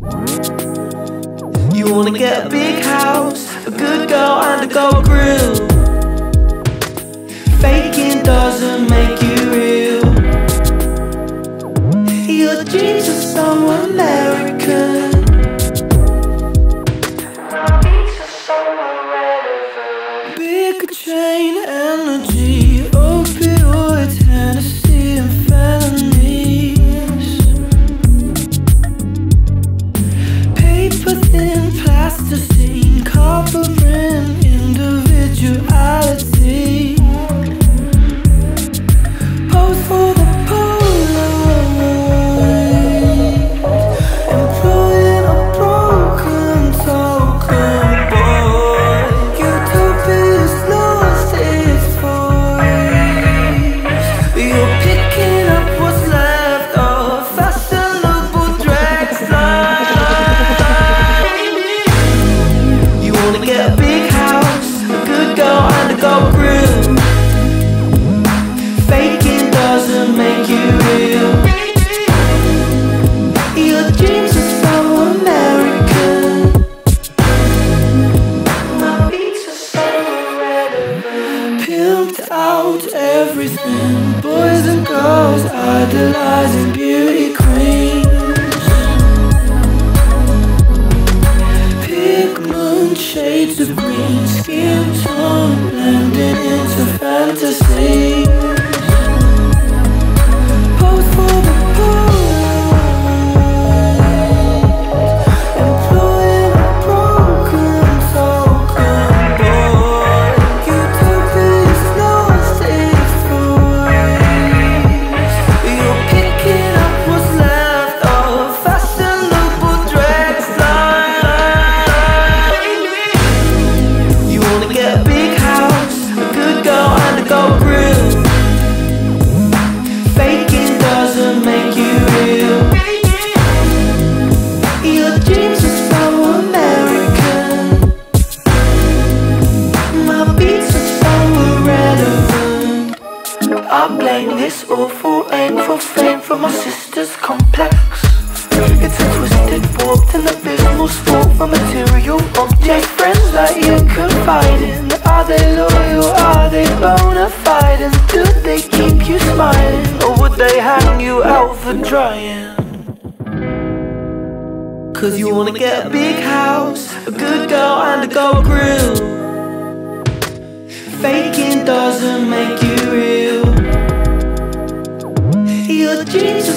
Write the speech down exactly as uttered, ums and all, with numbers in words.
You wanna get a big house, a good girl and a gold grill. Faking doesn't make you real. Your dreams are so American. Big chain energy, opioids, Hennessy and felonies. Paper thin plasticine, copper rim, individuality. Pose for the Polaroid, employing a broken token boy. Utopia's lost its voice. You're picking up what's left of fashionable drag slide. You wanna get a big house, a good girl and a gold grill. Faking doesn't make you real. Your dreams are so American. My beats are so irrelevant. Pimped out everything, boys and girls idolizing beauty queens. Pigment shades of green, skin tone blending into fantasy. Pose for the Polaroid, employing a broken token boy. Utopia's lost its voice. You're picking up what's left of fashionable drag slide. You wanna get a big house, a good girl and a gold grill. Faking doesn't make you real. Your dreams are so American. My beats are so irrelevant. I blame this awful aim for fame from my sister's complex. It's a twisted, warped and abysmal sport for material objects. Friends that you confide in, are they loyal, are they bona fide? And do they keep you smiling, or would they hang you out for drying? Cause you wanna get a big house, a good girl and a gold grill. Faking doesn't make you real. Your dreams are